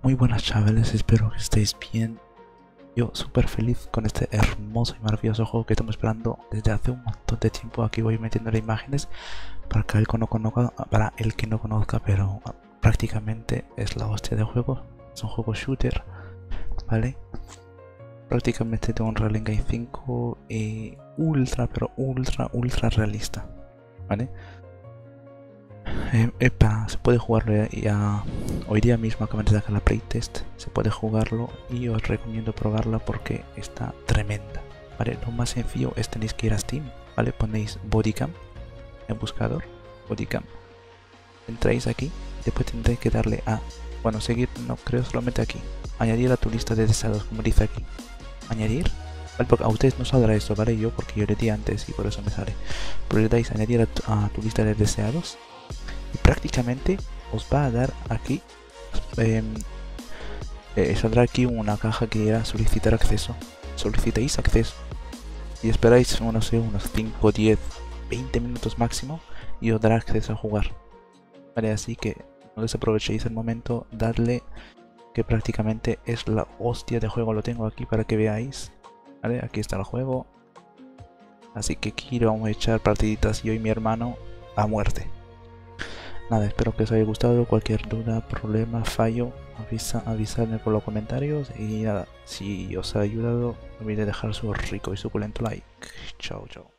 Muy buenas chavales, espero que estéis bien. Yo súper feliz con este hermoso y maravilloso juego que estamos esperando desde hace un montón de tiempo. Aquí voy metiendo imágenes para el que no conozca, pero prácticamente es la hostia de juego. Es un juego shooter, ¿vale? Prácticamente de un Unreal Engine 5 ultra, pero ultra realista, ¿vale? Se puede jugarlo ya hoy día mismo. Acaban de sacar la playtest, se puede jugarlo y os recomiendo probarla porque está tremenda, ¿vale? Lo más sencillo es tenéis que ir a Steam, ¿vale? Ponéis Bodycam en buscador, Bodycam, entráis aquí, después tendréis que darle a, bueno, seguir, no creo, solamente aquí, añadir a tu lista de deseados, como dice aquí, añadir, ¿vale? Porque a ustedes no saldrá esto, ¿vale? Yo porque yo le di antes y por eso me sale, pero le dais a añadir a tu lista de deseados y prácticamente os va a dar aquí, saldrá aquí una caja que era solicitar acceso. Solicitáis acceso y esperáis no sé, unos 5, 10, 20 minutos máximo y os dará acceso a jugar, vale. Así que no desaprovechéis el momento, dadle, que prácticamente es la hostia de juego. Lo tengo aquí para que veáis, vale. Aquí está el juego, así que aquí vamos a echar partiditas yo y mi hermano a muerte. Nada, espero que os haya gustado. Cualquier duda, problema, fallo, avisadme por los comentarios. Y nada, si os ha ayudado, no olvidéis dejar su rico y suculento like. Chao, chao.